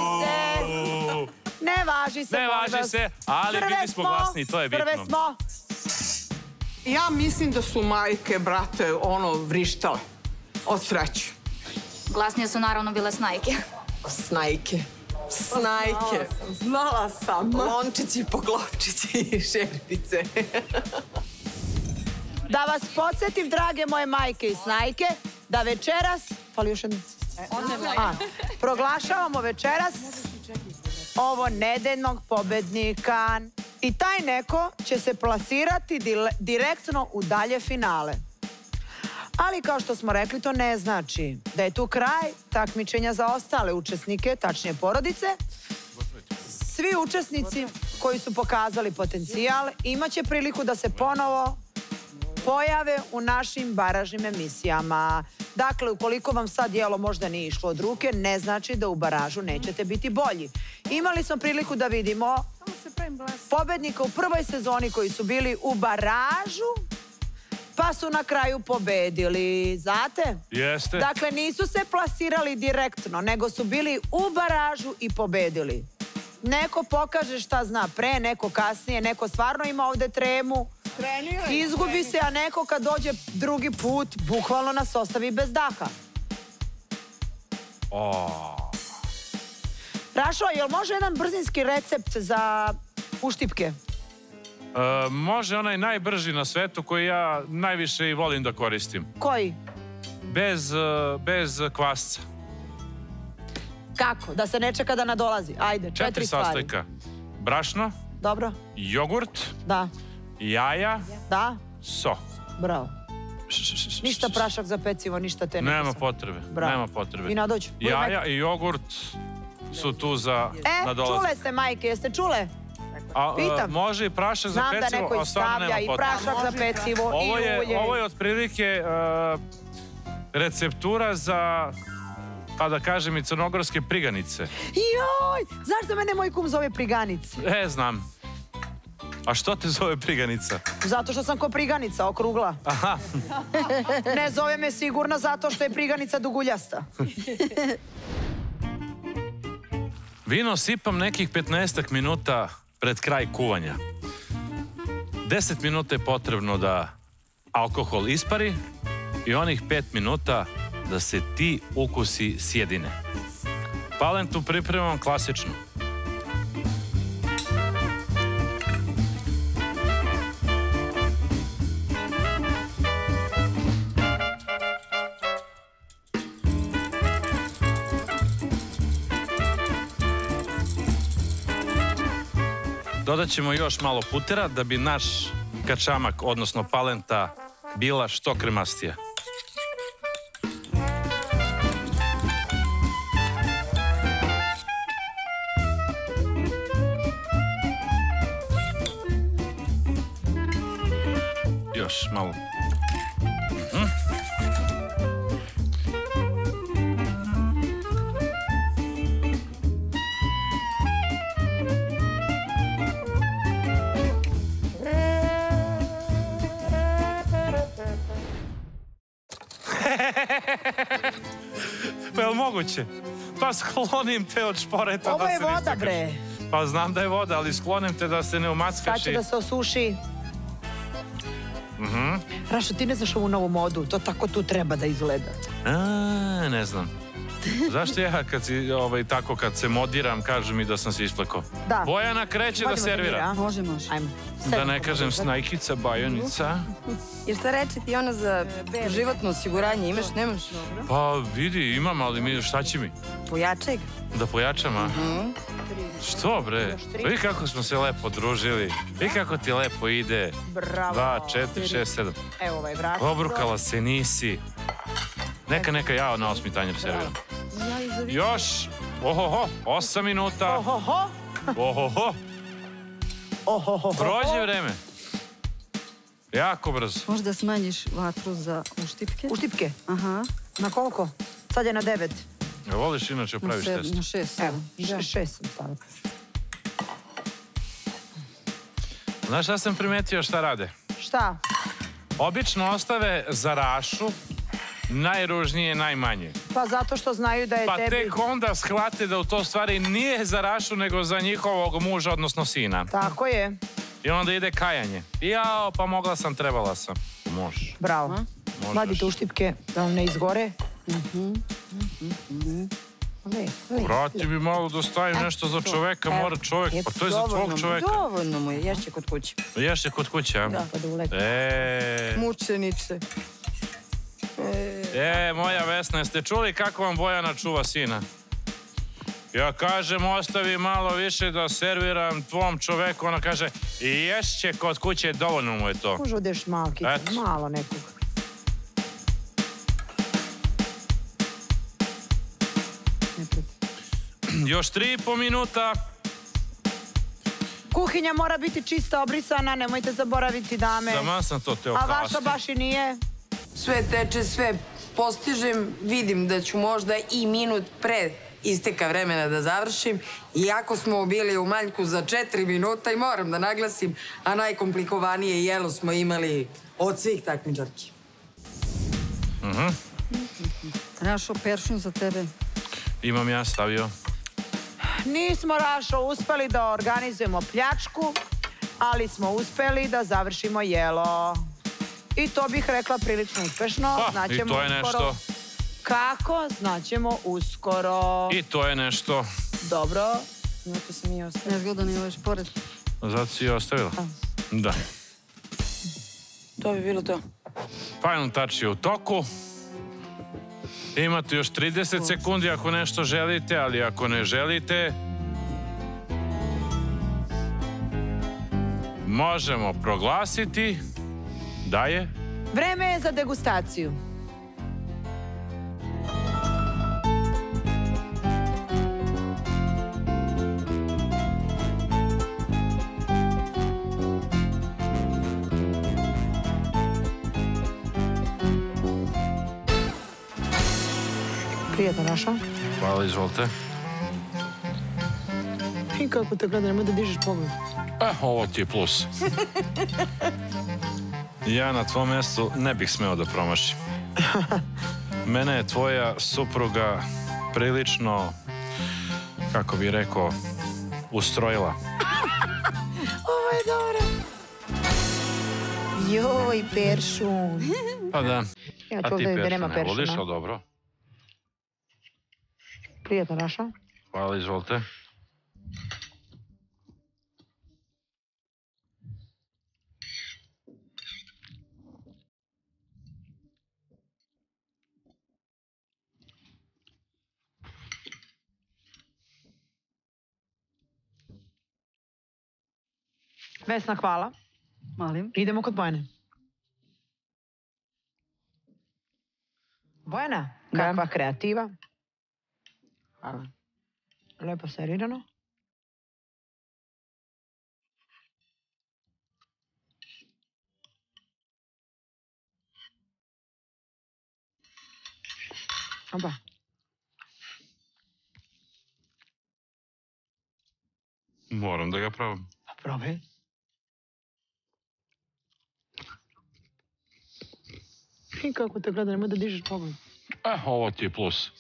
važi se, ali bili smo glasni, to je bitno. Prve smo. Ja mislim da su majke, brate, vrištale. Od sreće. Glasnije su naravno bile Snajke. Snajke. Znala sam. Lončići, poklopčići i šerpice. Da vas podsjetim, drage moje majke i Snajke, da večeras... Fali još jedno. Proglašavamo večeras ovo nedeljnog pobednika. I taj neko će se plasirati direktno u dalje finale. Ali kao što smo rekli, to ne znači da je tu kraj takmičenja za ostale učesnike, tačnije porodice. Svi učesnici koji su pokazali potencijal imaće priliku da se ponovo pojave u našim baražnim emisijama. Dakle, ukoliko vam sad jelo možda nije išlo od ruke, ne znači da u baražu nećete biti bolji. Imali smo priliku da vidimo pobednika u prvoj sezoni koji su bili u baražu, pa su na kraju pobedili. Znate? Jeste. Dakle, nisu se plasirali direktno, nego su bili u baražu i pobedili. Neko pokaže šta zna pre, neko kasnije, neko stvarno ima ovde tremu. Izgubi se, a neko kad dođe drugi put, bukvalno nas ostavi bez daha. Rašo, jel može jedan brzinski recept za uštipke? Može onaj najbrži na svetu koji ja najviše i volim da koristim. Koji? Bez kvasca. Kako? Da se ne čeka da nadolazi. Ajde, 4 stvari. 4 sastojka. Brašno. Dobro. Jogurt. Da. Jaja. Da. So. Bravo. Ništa prašak za pecivo, ništa te ne. Nema potrebe. Nema potrebe. I nadođu. Jaja i jogurt su tu za nadolazak. Čule ste, majke, jeste čule? Pitam. Može i prašak za pecivo, znam da neko a stvarno nema stavlja i potrebe. prašak za pecivo i ulje. Ovo je otprilike receptura za, pa da kažem, i crnogorske priganice. Joj, zašto mene moj kum zove priganic? Znam. A što te zove priganica? Zato što sam ko priganica, okrugla. Aha. Ne zove me sigurno zato što je priganica duguljasta. Vino sipam nekih 15 minuta pred kraj kuvanja. 10 minuta je potrebno da alkohol ispari i onih 5 minuta da se ti ukusi sjedine. Palentu pripremam klasično. Dodat ćemo još malo putera da bi naš kačamak, odnosno palenta, bila što kremastija. Još malo. Pa je li moguće? Pa sklonim te od šporeta. Ovo je voda, bre. Pa znam da je voda, ali sklonim te da se ne umackaš. Sad će da se osuši. Rašo, ti ne znaš ovu novu modu, to tako tu treba da izgleda. Ne znam. Zašto ja kad se modiram, kažu mi da sam se isplekao? Da. Bojana kreće da servira. Može. Ajmo. Da ne kažem snajkica, bajonica. Jer šta reče ti ona za životno osiguranje, imaš, nemaš? Pa vidi, imam, ali šta će mi? Pojačaj ga. Da pojačam, a? Što bre? Vidi kako smo se lepo družili. Vidi kako ti lepo ide. Bravo. 2, 4, 6, 7. Evo ovaj brašno. Obrukala se nisi. Neka ja na 8. tanjer serviram. Još, 8 minuta. Prođe vreme. Jako brzo. Možda smanjiš vatru za uštipke? Uštipke? Aha. Na koliko? Sad je na 9. Voliš inače praviš test? Na 6. Evo, 6 sam stavila. Znaš šta sam primetio šta rade? Šta? Obično ostave za Rašu najružnije, najmanje. Pa zato što znaju da je pa tebi... Pa tek onda shvate da u to stvari nije za Rašu, nego za njihovog muža, odnosno sina. Tako je. I onda ide kajanje. Jao, pa mogla sam, trebala sam. Možeš. Bravo. Vadite uštipke da vam ne izgore. Vrati mi malo da stavim nešto za čoveka, mora čovek, pa to je za tvog čoveka. Dovoljno mu je, ješće kod kuće. Ješće kod kuće, a? Da, pa da uleti. Mučeniče. Moja Vesna, jeste čuli kako vam Bojana čuva sina? Ja kažem, ostavi malo više da serviram tvom čoveku. Ona kaže, ješće kod kuće, dovoljno mu je to. Može odeš malkice, malo nekog. Još 3,5 minuta. Kuhinja mora biti čista, obrisana, nemojte zaboraviti, dame. Zaman sam to teo kasti. A vaša baš i nije? Sve teče, sve postižem, vidim da ću možda i minut pre isteka vremena da završim. Iako smo bili u manjku za 4 minuta i moram da naglasim, a najkomplikovanije jelo smo imali od svih takmičarki. Rašo, peršun za tebe. Imam ja stavio. Nismo, Rašo, uspeli da organizujemo pljačku, ali smo uspeli da završimo jelo. I to bih rekla prilično uspešno. I to je nešto. Kako? Znaćemo uskoro. I to je nešto. Dobro. Znate se mi ostavila. Nezgodan je ovaj šporet. Zato si je ostavila? Da. To bi bilo to. Final touch je u toku. Imate još 30 sekundi ako nešto želite, ali ako ne želite, možemo proglasiti da je... Vreme je za degustaciju. Prijatno, Raša. Hvala, izvolite. I kako te gleda, nemoj da dižeš pogled. Ovo ti je plus. Ja na tvom mjestu ne bih smeo da promašim. Mene je tvoja supruga prilično, kako bih rekao, ustrojila. Ovo je dobro. Joj, peršun. Pa da. Ja A ću ti ovdje da nema peršun ne voliš, peršuna. ali dobro. Prijatno, Raša. Hvala, izvolite. Vesna, hvala. Malim. Idemo kod Bojane. Bojana, kakva kreativa. Hvala. Lepo servirano. Opa. Moram da ga probam. Probaj. I kako te gleda, nemoj da dižeš pogled. Ovo ti je plus.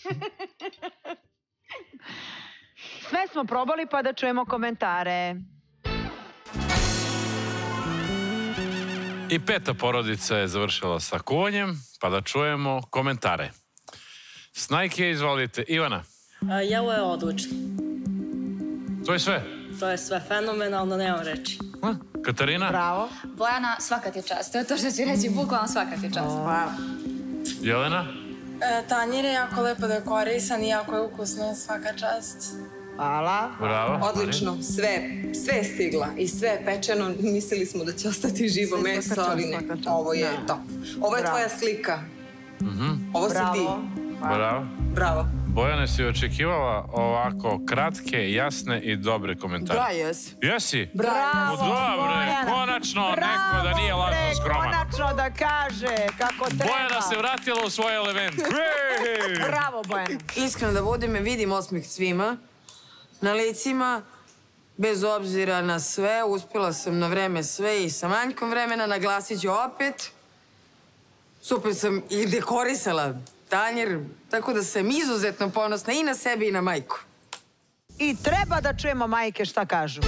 Sve smo probali, pa da čujemo komentare. I 5. porodica je završila sa kuvanjem, pa da čujemo komentare. Snajke, izvolite. Ivana. Jelo je odlično. To je sve? To je sve fenomenalno, nemam reči. Katarina? Bravo. Bojana, svaka ti čast. To je to što ću reći, bukvalno svaka ti čast. Jelena? Tanjir je jako lepo dekorisan i jako je ukusno, svaka čast. Hvala. Bravo. Odlično, sve je stigla i sve je pečeno. Mislili smo da će ostati živo meso, ali ne. Ovo je top. Ovo je tvoja slika. Ovo si ti. Bravo. Bravo. Bojane, si očekivala ovako kratke, jasne i dobre komentare? Da, jesi. Jesi? Bravo, Dobre, konačno neko da nije lažno skroman. Konačno da kaže kako treba. Bojana se vratila u svoj element. Bravo, Bojana. Iskreno da budem, vidim osmeh svima na licima, bez obzira na sve. Uspjela sam na vreme sve i sa manjkom vremena, naglasit ću opet. Super sam i dekorisala tanjir, tako da sam izuzetno ponosna i na sebi i na majku. I treba da čujemo majke šta kažu.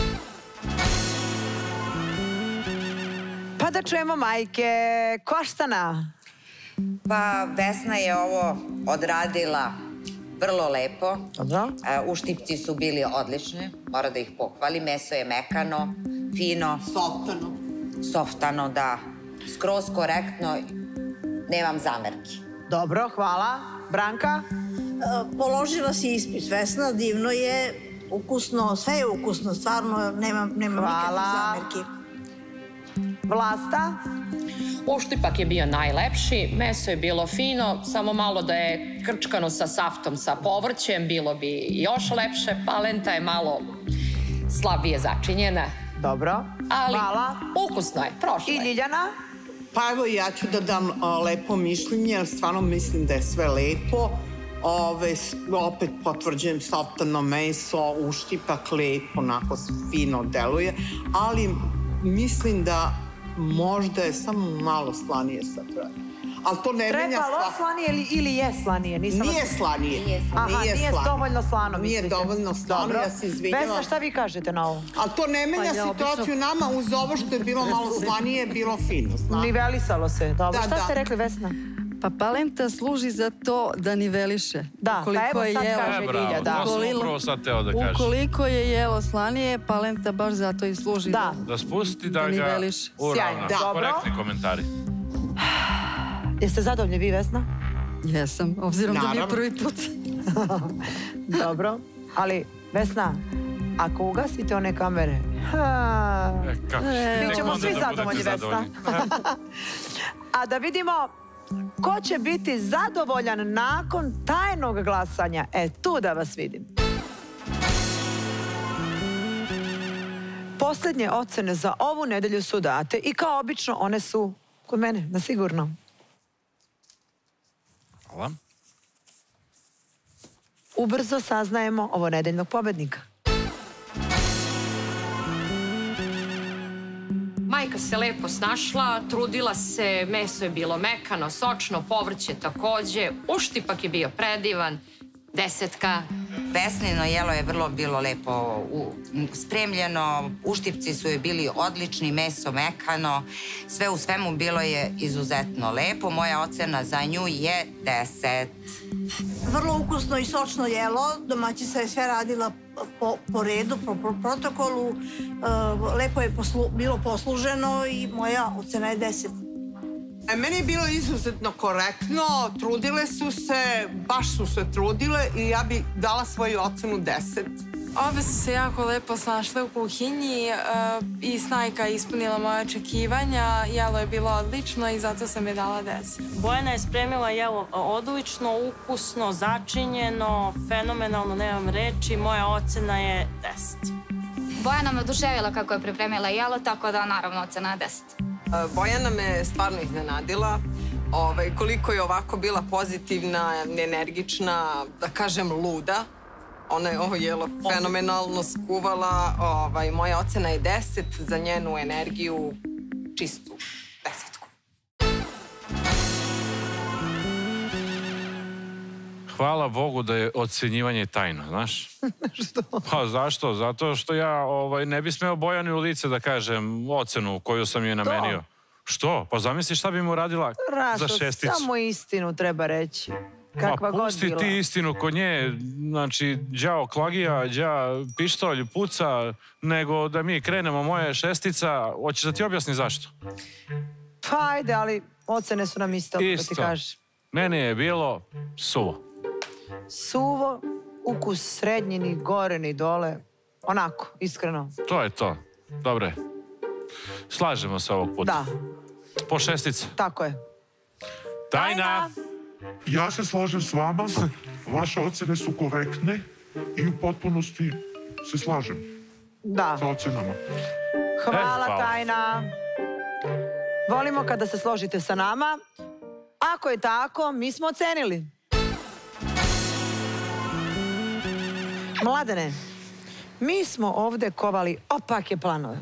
Pa da čujemo majke. Koštana. Pa Vesna je ovo odradila vrlo lepo. Dobro. Uštipci su bili odlični, mora da ih pohvali. Meso je mekano, fino. Softano. Softano, da. Skroz korektno, nemam zamerki. Dobro, hvala. Branka? Položila si ispit, Vesna, divno je, ukusno, sve je ukusno, stvarno nemam nikakvih zamerki. Vlasta? Uštipak je bio najlepši, meso je bilo fino, samo malo da je krčkano sa saftom, sa povrćem, bilo bi još lepše. Palenta je malo slabije začinjena. Dobro. Ali ukusno je, prošlo je. I Ljiljana? Pa evo, ja ću da dam lepo mišljenje, jer stvarno mislim da je sve lepo. Opet potvrđujem softano meso, uštipak lepo, onako fino deluje, ali mislim da možda je samo malo slanije sad. Ali to ne menja Trebalo slanije ili je slanije? Nije slanije. Aha, nije dovoljno slano, mislite. Nije dovoljno slano, ja se izvinjavam. Vesna, šta vi kažete na ovo? Ali to ne menja situaciju nama, uz ovo što je bilo malo slanije, bilo fino. Nivelisalo se, dobro. Šta ste rekli, Vesna? Pa palenta služi za to da niveliše. Da, pa evo sad kaže Ljilja. To sam upravo sad teo da kažem. Ukoliko je jelo slanije, palenta baš zato i služi da spusti, da ga uravna. Korektni komentari. Jeste zadovoljni vi, Vesna? Jesam, obzirom da mi je prvi put. Dobro, ali Vesna, ako ugasite one kamere, mi ćemo svi zadovoljni, Vesna. A da vidimo ko će biti zadovoljan nakon tajnog glasanja. Tu da vas vidim. Posljednje ocene za ovu nedelju su date i kao obično one su kod mene, na sigurno. Hvala. Ubrzo saznajemo ovo nedeljnog pobednika. Majka se lepo snašla, trudila se, meso je bilo mekano, sočno, povrće takođe, uštipak je bio predivan, 10. Vesnino jelo je vrlo bilo lepo spremljeno, uštipci su joj bili odlični, meso mekano, sve u svemu bilo je izuzetno lepo. Moja ocena za nju je 10. Vrlo ukusno i sočno jelo, domaćica je sve radila po redu, po protokolu, lepo je bilo posluženo i moja ocena je 10. Meni je bilo izuzetno korektno, trudile su se, baš su se trudile i ja bih dala svoju ocenu 10. Obe su se jako lepo snašle u kuhinji i Snajka je ispunila moje očekivanja, jelo je bilo odlično i zato sam je dala 10. Bojana je spremila jelo odlično, ukusno, začinjeno, fenomenalno, nemam reči, moja ocena je 10. Bojana me oduševila kako je pripremila jelo, tako da naravno ocena je 10. Bojana me stvarno iznenadila. Koliko je ovako bila pozitivna, energična, da kažem luda. Ona je ovo jelo fenomenalno skuvala. Moja ocena je 10 za njenu energiju, čistu 10. Hvala Bogu da je ocenjivanje tajno, znaš? Što? Pa zašto? Zato što ja ne bi smeo Bojani u lice da kažem ocenu koju sam joj namenio. Što? Pa zamisli šta bi mu radila za šesticu. Samo istinu treba reći. Kakva god bila. Pusti ti istinu kod nje, znači, đao klagija, đa pištolj, puca, nego da mi krenemo, moja je šestica. Hoćeš da ti objasni zašto? Pa ajde, ali ocene su nam isto, kako ti kažeš. Meni je bilo suvo. Suvo, ukus srednji, ni gore, ni dole. Onako, iskreno. To je to. Dobre. Slažemo se ovog puta. Da. Po šestice. Tako je. Tajna! Ja se slažem s vama. Vaše ocene su korektne i u potpunosti se slažem sa ocenama. Hvala, Tajna. Volimo kada se složite sa nama. Ako je tako, mi smo ocenili. Mladene, mi smo ovde kovali opake planove.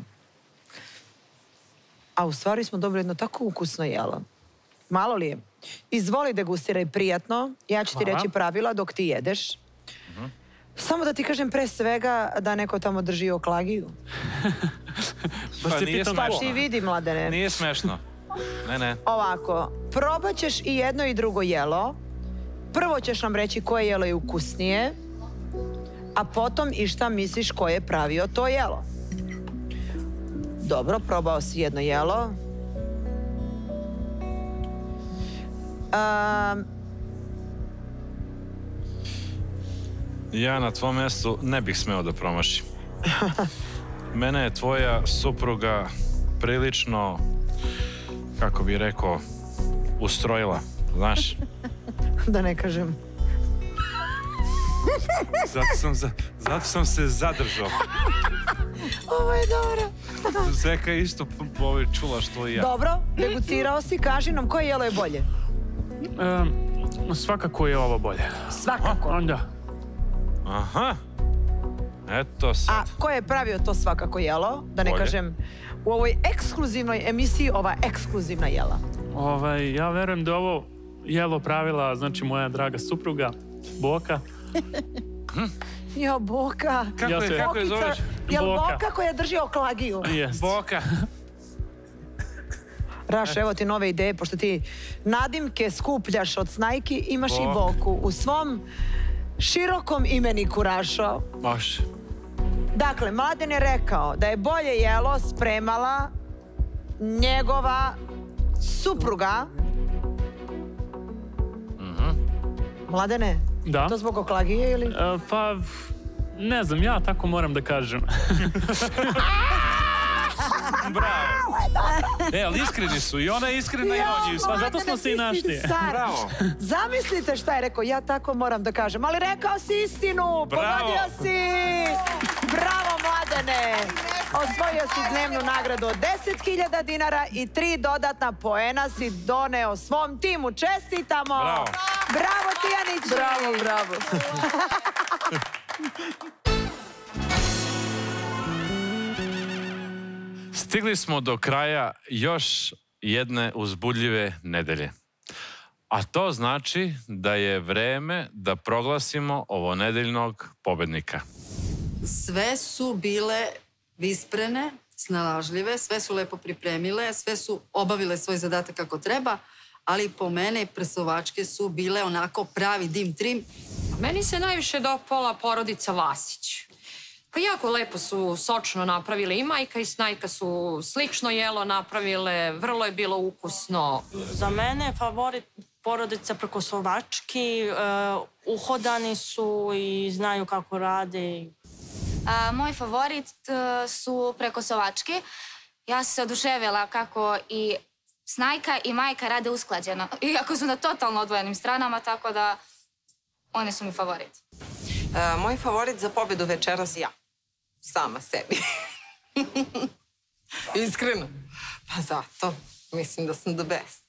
A u stvari smo dobili jedno tako ukusno jelo. Malo li je? Izvoli, degustiraj prijatno. Ja ću ti reći pravila dok ti jedeš. Samo da ti kažem pre svega da neko tamo drži oklagiju. Pa nije smešno. Pa ti vidi, Mladene. Nije smešno. Ne. Ovako, probat ćeš i jedno i drugo jelo. Prvo ćeš nam reći koje jelo je ukusnije, a potom i šta misliš ko je pravio to jelo. Dobro, probao si jedno jelo. Ja na tvom mjestu ne bih smeo da promašim. Mene je tvoja supruga prilično, kako bi rekao, ustrojila, znaš? Da ne kažem. Zato sam se zadržao. Ovo je dobro. Zeka je isto čula što i ja. Dobro, degustirao si, kaži nam koje jelo je bolje? Svakako je ovo bolje. Svakako? Onda. Aha. Eto sad. A ko je pravio to svakako jelo? Da ne kažem, u ovoj ekskluzivnoj emisiji ova ekskluzivna jela. Ja verujem da ovo jelo pravila, znači moja draga supruga, Boka. Jo, Boka. Kako je zoveš? Jel Boka koja drži oklagiju? Boka. Raš, evo ti nove ideje, pošto ti nadimke skupljaš od Snajki, imaš i Boku u svom širokom imeniku, Rašo. Baš. Dakle, Mladen je rekao da je bolje jelo spremala njegova supruga. Mladene, to zbog oklagije ili? Pa, ne znam, ja tako moram da kažem. Bravo. Ali iskreni su, i ona je iskrena i on je. Pa zato smo se i našli. Bravo. Zamislite šta je rekao, ja tako moram da kažem, ali rekao si istinu, pogodio si. Bravo, Mladene. Osvojio si dnevnu nagradu od 10.000 dinara i 3 dodatna poena si doneo svom timu. Čestitamo. Bravo. Bravo, Tijanić. Bravo. Stigli smo do kraja još jedne uzbudljive nedelje. A to znači da je vreme da proglasimo ovo nedeljnog pobednika. Sve su bile visprene, snalažljive, sve su lepo pripremile, sve su obavile svoj zadatak kako treba, ali po mene presovačke su bile onako pravi dim trim. Meni se najviše dopala porodica Vasić. Pa jako lepo su sočno napravili, i Majka i Snajka su slično jelo napravile, vrlo je bilo ukusno. Za mene je favorit porodica Prkosovački, uhodani su i znaju kako rade. Moj favorit su Prekosovački. Ja sam se oduševila kako i Snajka i Majka rade usklađeno. Iako su na totalno odvojenim stranama, tako da one su mi favorit. Moj favorit za pobedu večeras ja. Sama sebi. Iskreno. Pa zato mislim da sam the best.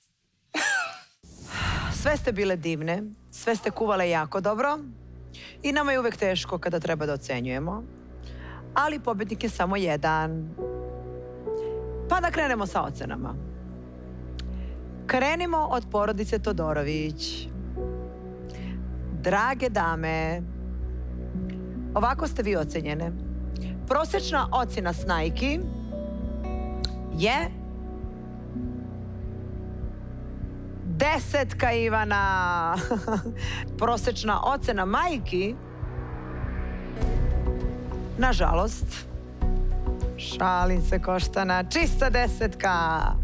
Sve ste bile divne, sve ste kuvale jako dobro i nama je uvek teško kada treba da ocenjujemo, ali pobednik je samo jedan. Pa da krenemo sa ocenama. Krenimo od porodice Todorović. Drage dame, ovako ste vi ocenjene. Prosečna ocena Snajki je 10, Ivana. Prosečna ocena Majki, nažalost, šalim se Koštana, čista 10.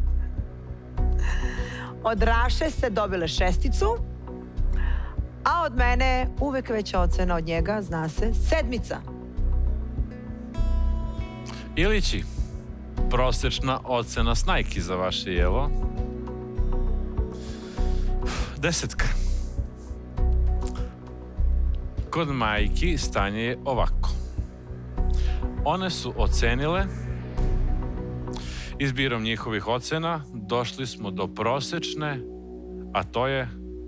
Od Raše ste dobile 6, a od mene uvek veća ocena od njega, zna se, 7. Ilići, prosečna ocena Snajki za vaše jelo. 10. Kod Majki stanje je ovako. One su ocenile, izbirom njihovih ocena, došli smo do prosečne, a to je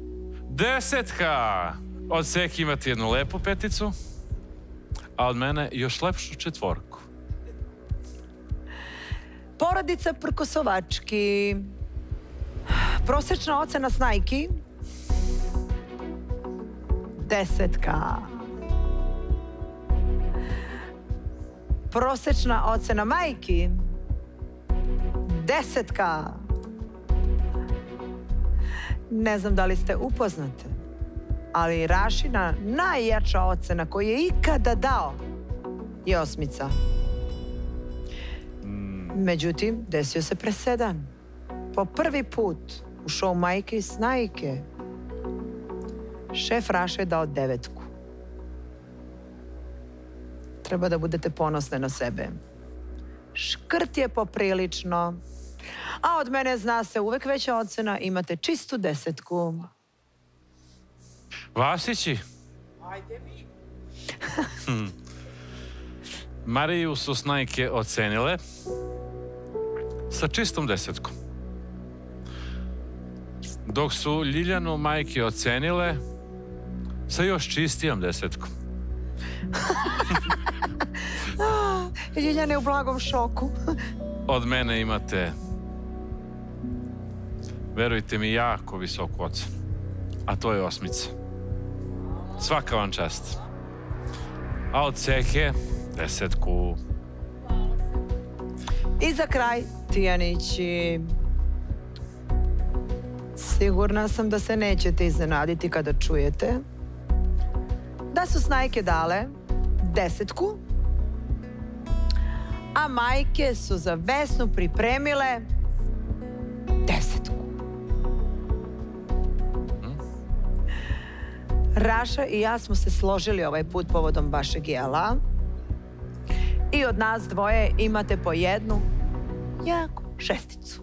10. Od Seki imate jednu lepu 5, a od mene još lepšu 4. Porodica Prkosovački. Prosečna ocena Snajki 10. Prosečna ocena Majki 10. Ne znam da li ste upoznate, ali Rašina najjača ocena koju je ikada dao je 8. Međutim, desio se presedan. Po prvi put u šou Majke i Snajke šef Raša je dao 9. treba da budete ponosne na sebe. Škrt je poprilično. A od mene zna se uvek veća ocena, imate čistu 10. Vasići? Ajde mi. Mariju su snajke ocenile sa čistom 10. Dok su Ljiljanu majke ocenile sa još čistijom 10. Ljiljana je u blagom šoku. Od mene imate, verujte mi, jako visoku ocenu. A to je 8. Svaka vam čast. A od Seke 10. I za kraj, Tijanići. Sigurna sam da se nećete iznenaditi kada čujete da su snajke dale 10, a majke su za Vesnu pripremile 10. Raša i ja smo se složili ovaj put povodom vašeg jela i od nas dvoje imate po jednu jaku 6.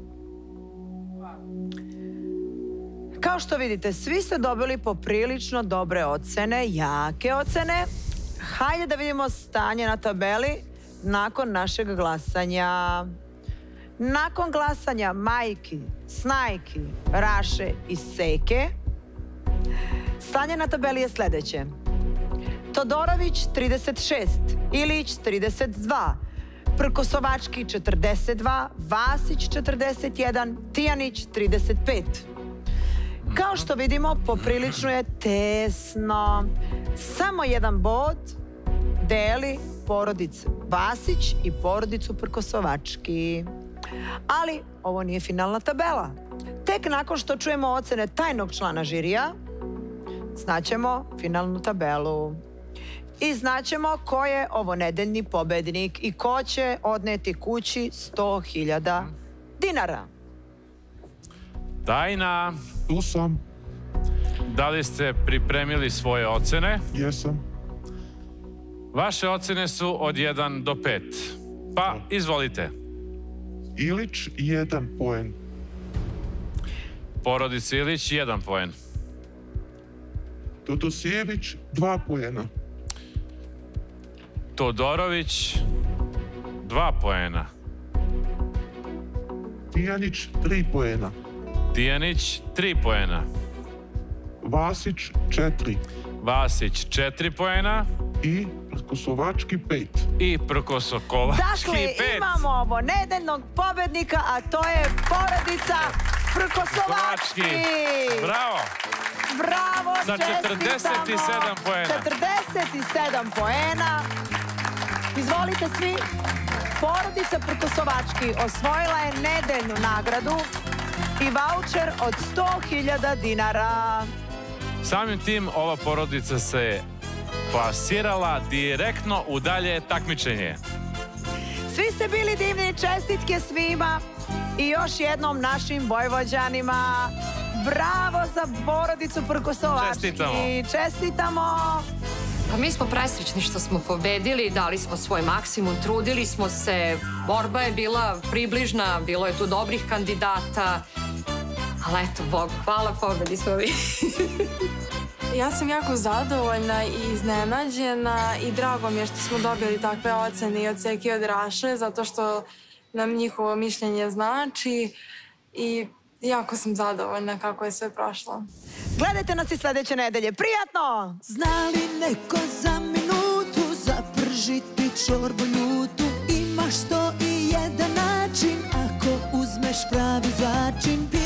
Kao što vidite, svi ste dobili poprilično dobre ocene, jake ocene. Hajde da vidimo stanje na tabeli nakon našeg glasanja. Nakon glasanja majki, snajki, Raše i Seke, stanje na tabeli je sledeće. Todorović 36, Ilić 32, Prkosovački 42, Vasić 41, Tijanić 35. Kao što vidimo, poprilično je tesno. Samo jedan bod deli porodicu Vasić i porodicu Prkosovački. Ali ovo nije finalna tabela. Tek nakon što čujemo ocene tajnog člana žirija, znaćemo finalnu tabelu. I znaćemo ko je ovo nedeljni pobednik i ko će odneti kući 100.000 dinara. Tajna. Tu sam. Da li ste pripremili svoje ocene? Jesam. Vaše ocene su od 1 do 5. Pa, izvolite. Ilić 1 poen. Porodica Ilić 1 poen. Todosijević 2 poena. Todorović 2 poena. Tijanić 3 poena. Tijanić 3 poena. Vasić 4. Vasić 4 poena. I Prkosovački 5. I Prkosovački 5. Dakle, imamo ovo nedeljnog pobednika, a to je porodica Prkosovački. Bravo. Bravo, čestitamo. Za 47 poena. 47 poena. Izvolite svi. Porodica Prkosovački osvojila je nedeljnu nagradu i vaučer od 100.000 dinara. Samim tim, ova porodica se plasirala direktno u dalje takmičenje. Svi ste bili divni, čestitke svima i još jednom našim Vojvođanima. Bravo za porodicu Prkosovački. Čestitamo. Čestitamo. Pa mi smo presrećni što smo pobedili, dali smo svoj maksimum, trudili smo se, borba je bila približna, bilo je tu dobrih kandidata, ali eto, Bogu, hvala, pobedi smo vi. Ja sam jako zadovoljna i iznenađena i drago mi je što smo dobili takve ocene i od Seke i od Raše, zato što nam njihovo mišljenje znači i jako sam zadovoljna kako je sve prošlo. Gledajte nas i sledeće nedelje. Prijatno! Zna li neko za minutu zapržiti čorbu ljutu? Imaš 101 način ako uzmeš pravi začin.